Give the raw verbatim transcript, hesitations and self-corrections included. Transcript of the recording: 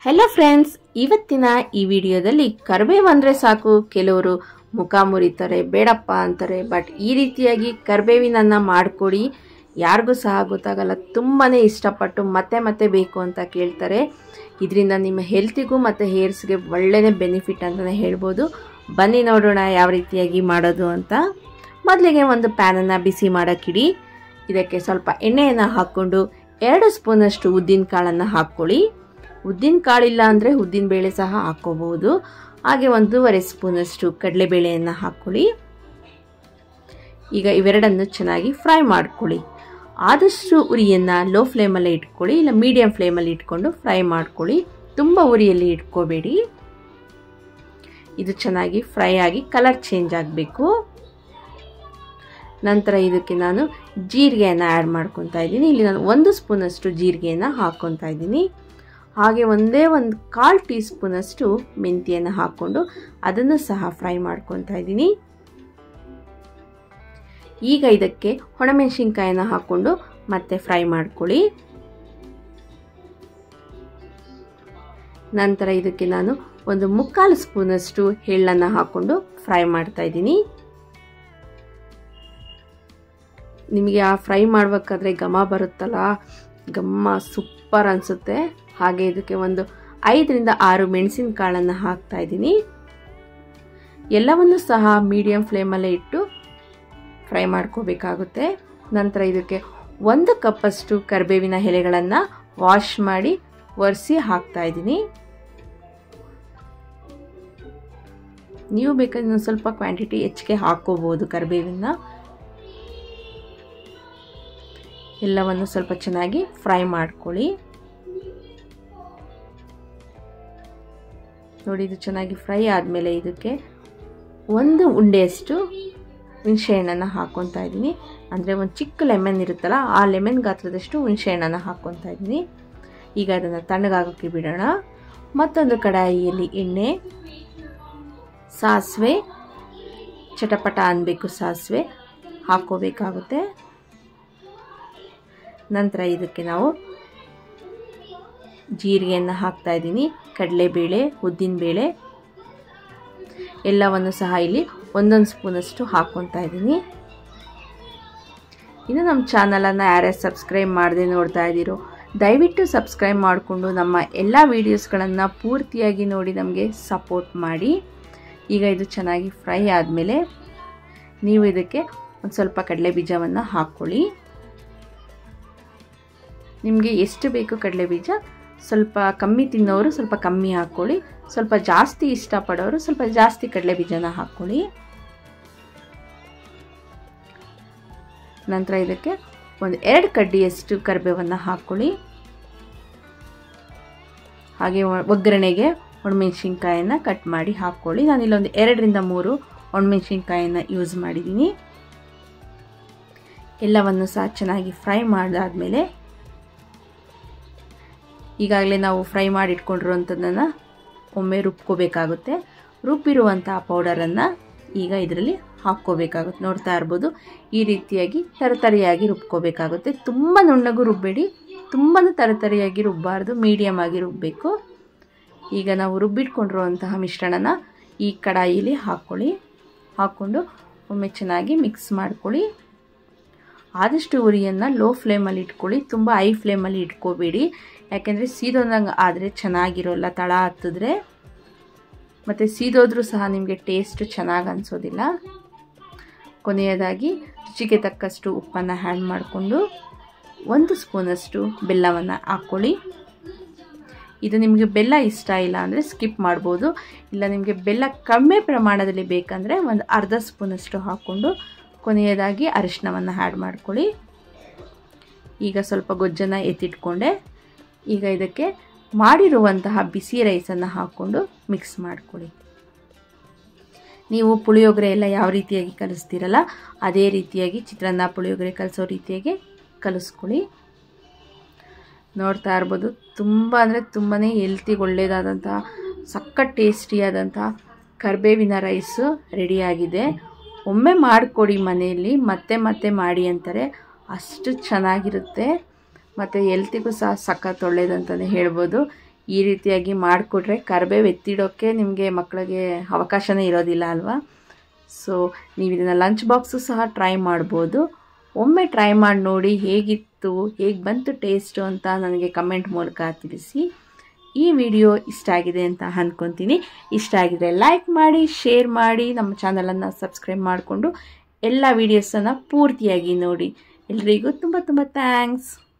Hello friends, ಇವತ್ತಿನ ಈ ವಿಡಿಯೋದಲ್ಲಿ ಕರಿಬೇವು ಅಂದರೆ ಸಾಕು ಕೆಲವರು ಮುಖ ಮುರಿತಾರೆ, ಬೇಡಪ್ಪ ಅಂತಾರೆ. ಬಟ್ ಈ ರೀತಿಯಾಗಿ ಕರಿಬೇವಿನನ್ನ ಮಾಡಿಕೊಡಿ, ಯಾರಿಗೂ ಸಹ ಗೊತ್ತಾಗಲ್ಲ, ತುಂಬಾ ಇಷ್ಟಪಟ್ಟು ಮತ್ತೆ ಮತ್ತೆ ಬೇಕು ಅಂತ ಕೇಳ್ತಾರೆ. ಇದರಿಂದ ನಿಮ್ಮ ಹೆಲ್ತಿಗೂ ಮತ್ತು ಹೇರ್ಸ್ಗೆ ಒಳ್ಳೆಯ ಬೆನಿಫಿಟ್ ಅಂತಲೇ ಹೇಳ್ಬೋದು. ಬನ್ನಿ ನೋಡೋಣ ಯಾವ ರೀತಿಯಾಗಿ ಮಾಡೋದು ಅಂತ. ಮೊದಲಿಗೆ ಒಂದು ಪ್ಯಾನನ್ನು ಬಿಸಿ ಮಾಡೋಕ್ಕಿಡಿ. ಇದಕ್ಕೆ ಸ್ವಲ್ಪ ಎಣ್ಣೆಯನ್ನು ಹಾಕ್ಕೊಂಡು ಎರಡು ಸ್ಪೂನಷ್ಟು ಉದ್ದಿನ ಕಾಳನ್ನು ಹಾಕ್ಕೊಳ್ಳಿ. ಉದ್ದಿನ ಕಾಳಿಲ್ಲ ಅಂದರೆ ಉದ್ದಿನ ಬೇಳೆ ಸಹ ಹಾಕ್ಕೋಬಹುದು. ಹಾಗೆ ಒಂದೂವರೆ ಸ್ಪೂನಷ್ಟು ಕಡಲೆಬೇಳೆಯನ್ನು ಹಾಕ್ಕೊಳ್ಳಿ. ಈಗ ಇವೆರಡನ್ನು ಚೆನ್ನಾಗಿ ಫ್ರೈ ಮಾಡ್ಕೊಳ್ಳಿ. ಆದಷ್ಟು ಉರಿಯನ್ನು ಲೋ ಫ್ಲೇಮಲ್ಲೇ ಇಟ್ಕೊಳ್ಳಿ, ಇಲ್ಲ ಮೀಡಿಯಂ ಫ್ಲೇಮಲ್ಲಿ ಇಟ್ಕೊಂಡು ಫ್ರೈ ಮಾಡ್ಕೊಳ್ಳಿ. ತುಂಬ ಉರಿಯಲ್ಲಿ ಇಟ್ಕೋಬೇಡಿ. ಇದು ಚೆನ್ನಾಗಿ ಫ್ರೈ ಆಗಿ ಕಲರ್ ಚೇಂಜ್ ಆಗಬೇಕು. ನಂತರ ಇದಕ್ಕೆ ನಾನು ಜೀರಿಗೆಯನ್ನು ಆ್ಯಡ್ ಮಾಡ್ಕೊತಾ ಇದ್ದೀನಿ. ಇಲ್ಲಿ ನಾನು ಒಂದು ಸ್ಪೂನಷ್ಟು ಜೀರಿಗೆಯನ್ನು ಹಾಕ್ಕೊತಾ ಇದ್ದೀನಿ. ಹಾಗೆ ಒಂದೇ ಒಂದು ಕಾಲು ಟೀ ಸ್ಪೂನಷ್ಟು ಮೆಂತ್ಯವನ್ನು ಹಾಕ್ಕೊಂಡು ಅದನ್ನು ಸಹ ಫ್ರೈ ಮಾಡ್ಕೊತಾ ಇದ್ದೀನಿ. ಈಗ ಇದಕ್ಕೆ ಒಣಮೆಣಸಿನ್ಕಾಯನ್ನು ಹಾಕ್ಕೊಂಡು ಮತ್ತೆ ಫ್ರೈ ಮಾಡ್ಕೊಳ್ಳಿ. ನಂತರ ಇದಕ್ಕೆ ನಾನು ಒಂದು ಮುಕ್ಕಾಲು ಸ್ಪೂನಷ್ಟು ಎಳ್ಳನ್ನು ಹಾಕ್ಕೊಂಡು ಫ್ರೈ ಮಾಡ್ತಾ ಇದ್ದೀನಿ. ನಿಮಗೆ ಆ ಫ್ರೈ ಮಾಡಬೇಕಾದ್ರೆ ಘಮ ಬರುತ್ತಲ್ಲ, ಘಮ ಸೂಪರ್ ಅನಿಸುತ್ತೆ. ಹಾಗೆ ಇದಕ್ಕೆ ಒಂದು ಐದರಿಂದ ಆರು ಮೆಣಸಿನ ಕಾಳನ್ನು ಹಾಕ್ತಾ ಇದ್ದೀನಿ. ಎಲ್ಲವನ್ನು ಸಹ ಮೀಡಿಯಂ ಫ್ಲೇಮಲ್ಲೇ ಇಟ್ಟು ಫ್ರೈ ಮಾಡ್ಕೋಬೇಕಾಗುತ್ತೆ. ನಂತರ ಇದಕ್ಕೆ ಒಂದು ಕಪ್ಪಷ್ಟು ಕರಿಬೇವಿನ ಎಲೆಗಳನ್ನು ವಾಶ್ ಮಾಡಿ ಒರೆಸಿ ಹಾಕ್ತಾ ಇದ್ದೀನಿ. ನೀವು ಬೇಕಾದ್ರೆ ಸ್ವಲ್ಪ ಕ್ವಾಂಟಿಟಿ ಹೆಚ್ಚಿಗೆ ಹಾಕ್ಕೋಬಹುದು ಕರಿಬೇವಿನ. ಎಲ್ಲವನ್ನು ಸ್ವಲ್ಪ ಚೆನ್ನಾಗಿ ಫ್ರೈ ಮಾಡ್ಕೊಳ್ಳಿ. ನೋಡಿ, ಇದು ಚೆನ್ನಾಗಿ ಫ್ರೈ ಆದಮೇಲೆ ಇದಕ್ಕೆ ಒಂದು ಉಂಡೆಯಷ್ಟು ಹುಣಸೆಹಣ್ಣನ್ನು ಹಾಕ್ಕೊತಾ ಇದ್ದೀನಿ. ಅಂದರೆ ಒಂದು ಚಿಕ್ಕ ಲೆಮನ್ ಇರುತ್ತಲ್ಲ, ಆ ಲೆಮನ್ ಗಾತ್ರದಷ್ಟು ಹುಣಸೆಹಣ್ಣನ್ನು ಹಾಕ್ಕೊತಾ ಇದ್ದೀನಿ. ಈಗ ಅದನ್ನು ತಣ್ಣಗಾಗೋಕ್ಕೆ ಬಿಡೋಣ. ಮತ್ತೊಂದು ಕಡಾಯಿಯಲ್ಲಿ ಎಣ್ಣೆ, ಸಾಸಿವೆ ಚಟಪಟ ಅನ್ನಬೇಕು, ಸಾಸಿವೆ ಹಾಕ್ಕೋಬೇಕಾಗುತ್ತೆ. ನಂತರ ಇದಕ್ಕೆ ನಾವು ಜೀರಿಗೆಯನ್ನು ಹಾಕ್ತಾ ಇದ್ದೀನಿ, ಕಡಲೆಬೇಳೆ, ಉದ್ದಿನಬೇಳೆ ಎಲ್ಲವನ್ನು ಸಹ ಇಲ್ಲಿ ಒಂದೊಂದು ಸ್ಪೂನಷ್ಟು ಹಾಕ್ಕೊತಾ ಇದ್ದೀನಿ. ಇನ್ನು ನಮ್ಮ ಚಾನಲನ್ನು ಯಾರ್ಯಾರು ಸಬ್ಸ್ಕ್ರೈಬ್ ಮಾಡದೆ ನೋಡ್ತಾ ಇದ್ದೀರೋ ದಯವಿಟ್ಟು ಸಬ್ಸ್ಕ್ರೈಬ್ ಮಾಡಿಕೊಂಡು ನಮ್ಮ ಎಲ್ಲ ವೀಡಿಯೋಸ್ಗಳನ್ನು ಪೂರ್ತಿಯಾಗಿ ನೋಡಿ ನಮಗೆ ಸಪೋರ್ಟ್ ಮಾಡಿ. ಈಗ ಇದು ಚೆನ್ನಾಗಿ ಫ್ರೈ ಆದಮೇಲೆ ನೀವು ಇದಕ್ಕೆ ಒಂದು ಸ್ವಲ್ಪ ಕಡಲೆ ಬೀಜವನ್ನು ಹಾಕ್ಕೊಳ್ಳಿ. ನಿಮಗೆ ಎಷ್ಟು ಬೇಕು ಕಡಲೆ ಬೀಜ, ಸ್ವಲ್ಪ ಕಮ್ಮಿ ತಿನ್ನೋರು ಸ್ವಲ್ಪ ಕಮ್ಮಿ ಹಾಕ್ಕೊಳ್ಳಿ, ಸ್ವಲ್ಪ ಜಾಸ್ತಿ ಇಷ್ಟಪಡೋರು ಸ್ವಲ್ಪ ಜಾಸ್ತಿ ಕಡಲೆ ಬೀಜನ ಹಾಕ್ಕೊಳ್ಳಿ. ನಂತರ ಇದಕ್ಕೆ ಒಂದು ಎರಡು ಕಡ್ಡಿಯಷ್ಟು ಕರಿಬೇವನ್ನು ಹಾಕ್ಕೊಳ್ಳಿ. ಹಾಗೆ ಒಗ್ಗರಣೆಗೆ ಒಣಮೆಣಸಿನ್ಕಾಯನ್ನು ಕಟ್ ಮಾಡಿ ಹಾಕ್ಕೊಳ್ಳಿ. ನಾನಿಲ್ಲೊಂದು ಎರಡರಿಂದ ಮೂರು ಒಣಮೆಣಸಿನ್ಕಾಯನ್ನು ಯೂಸ್ ಮಾಡಿದ್ದೀನಿ. ಎಲ್ಲವನ್ನು ಸಹ ಚೆನ್ನಾಗಿ ಫ್ರೈ ಮಾಡಾದ್ಮೇಲೆ ಈಗಾಗಲೇ ನಾವು ಫ್ರೈ ಮಾಡಿ ಇಟ್ಕೊಂಡಿರುವಂಥದ್ದನ್ನು ಒಮ್ಮೆ ರುಬ್ಕೋಬೇಕಾಗುತ್ತೆ. ರುಬ್ಬಿರುವಂಥ ಪೌಡರನ್ನು ಈಗ ಇದರಲ್ಲಿ ಹಾಕ್ಕೋಬೇಕಾಗುತ್ತೆ. ನೋಡ್ತಾ ಇರ್ಬೋದು, ಈ ರೀತಿಯಾಗಿ ತರತರಿಯಾಗಿ ರುಬ್ಕೋಬೇಕಾಗುತ್ತೆ. ತುಂಬ ನುಣ್ಣಗೂ ರುಬ್ಬೇಡಿ, ತುಂಬ ತರತರಿಯಾಗಿ ರುಬ್ಬಾರ್ದು, ಮೀಡಿಯಮ್ ಆಗಿ ರುಬ್ಬಬೇಕು. ಈಗ ನಾವು ರುಬ್ಬಿಟ್ಕೊಂಡಿರುವಂತಹ ಮಿಶ್ರಣನ ಈ ಕಡಾಯಿಲಿ ಹಾಕ್ಕೊಳ್ಳಿ. ಹಾಕ್ಕೊಂಡು ಒಮ್ಮೆ ಚೆನ್ನಾಗಿ ಮಿಕ್ಸ್ ಮಾಡ್ಕೊಳ್ಳಿ. ಆದಷ್ಟು ಉರಿಯನ್ನು ಲೋ ಫ್ಲೇಮಲ್ಲಿ ಇಟ್ಕೊಳ್ಳಿ, ತುಂಬ ಹೈ ಫ್ಲೇಮಲ್ಲಿ ಇಟ್ಕೋಬೇಡಿ. ಯಾಕೆಂದರೆ ಸೀದೋದಂಗೆ ಆದರೆ ಚೆನ್ನಾಗಿರೋಲ್ಲ, ತಳ ಹತ್ತಿದ್ರೆ ಮತ್ತು ಸೀದೋದ್ರೂ ಸಹ ನಿಮಗೆ ಟೇಸ್ಟ್ ಚೆನ್ನಾಗಿ ಅನಿಸೋದಿಲ್ಲ. ಕೊನೆಯದಾಗಿ ರುಚಿಗೆ ತಕ್ಕಷ್ಟು ಉಪ್ಪನ್ನು ಆ್ಯಡ್ ಮಾಡಿಕೊಂಡು ಒಂದು ಸ್ಪೂನಷ್ಟು ಬೆಲ್ಲವನ್ನು ಹಾಕ್ಕೊಳ್ಳಿ. ಇದು ನಿಮಗೆ ಬೆಲ್ಲ ಇಷ್ಟ ಇಲ್ಲ ಅಂದರೆ ಸ್ಕಿಪ್ ಮಾಡ್ಬೋದು. ಇಲ್ಲ ನಿಮಗೆ ಬೆಲ್ಲ ಕಡಿಮೆ ಪ್ರಮಾಣದಲ್ಲಿ ಬೇಕಂದರೆ ಒಂದು ಅರ್ಧ ಸ್ಪೂನಷ್ಟು ಹಾಕ್ಕೊಂಡು ಕೊನೆಯದಾಗಿ ಅರಿಶಿನವನ್ನು ಆ್ಯಡ್ ಮಾಡ್ಕೊಳ್ಳಿ. ಈಗ ಸ್ವಲ್ಪ ಗೊಜ್ಜನ್ನು ಎತ್ತಿಟ್ಕೊಂಡೆ. ಈಗ ಇದಕ್ಕೆ ಮಾಡಿರುವಂತಹ ಬಿಸಿ ರೈಸನ್ನು ಹಾಕ್ಕೊಂಡು ಮಿಕ್ಸ್ ಮಾಡ್ಕೊಳ್ಳಿ. ನೀವು ಪುಳಿಯೋಗರೆ ಎಲ್ಲ ಯಾವ ರೀತಿಯಾಗಿ ಕಲಿಸ್ತೀರಲ್ಲ ಅದೇ ರೀತಿಯಾಗಿ ಚಿತ್ರಾನ್ನ ಪುಳಿಯೋಗರೆ ಕಲಿಸೋ ರೀತಿಯಾಗಿ ಕಲಿಸ್ಕೊಳ್ಳಿ. ನೋಡ್ತಾ ಇರ್ಬೋದು, ತುಂಬ ಅಂದರೆ ತುಂಬಾ ಹೆಲ್ತಿಗೆ ಒಳ್ಳೆಯದಾದಂತಹ ಸಖತ್ ಟೇಸ್ಟಿಯಾದಂತಹ ಕರಿಬೇವಿನ ರೈಸು ರೆಡಿಯಾಗಿದೆ. ಒಮ್ಮೆ ಮಾಡಿಕೊಡಿ ಮನೆಯಲ್ಲಿ, ಮತ್ತೆ ಮತ್ತೆ ಮಾಡಿ ಅಂತಾರೆ, ಅಷ್ಟು ಚೆನ್ನಾಗಿರುತ್ತೆ. ಮತ್ತು ಹೆಲ್ತಿಗೂ ಸಹ ಸಖತ್ ಒಳ್ಳೆಯದಂತಲೇ ಹೇಳ್ಬೋದು. ಈ ರೀತಿಯಾಗಿ ಮಾಡಿಕೊಟ್ರೆ ಕರಿಬೇವು ಎತ್ತಿಡೋಕ್ಕೆ ನಿಮಗೆ ಮಕ್ಕಳಿಗೆ ಅವಕಾಶನೇ ಇರೋದಿಲ್ಲ ಅಲ್ವಾ. ಸೊ ನೀವು ಇದನ್ನು ಲಂಚ್ ಬಾಕ್ಸು ಸಹ ಟ್ರೈ ಮಾಡ್ಬೋದು. ಒಮ್ಮೆ ಟ್ರೈ ಮಾಡಿ ನೋಡಿ ಹೇಗಿತ್ತು, ಹೇಗೆ ಬಂತು ಟೇಸ್ಟು ಅಂತ ನನಗೆ ಕಮೆಂಟ್ ಮೂಲಕ ತಿಳಿಸಿ. ಈ ವಿಡಿಯೋ ಇಷ್ಟ ಆಗಿದೆ ಅಂತ ಅಂದ್ಕೊತೀನಿ. ಇಷ್ಟ ಆಗಿದ್ರೆ ಲೈಕ್ ಮಾಡಿ, ಶೇರ್ ಮಾಡಿ, ನಮ್ಮ ಚಾನಲನ್ನು ಸಬ್ಸ್ಕ್ರೈಬ್ ಮಾಡಿಕೊಂಡು ಎಲ್ಲ ವೀಡಿಯೋಸನ್ನು ಪೂರ್ತಿಯಾಗಿ ನೋಡಿ. ಎಲ್ರಿಗೂ ತುಂಬ ತುಂಬ ಥ್ಯಾಂಕ್ಸ್.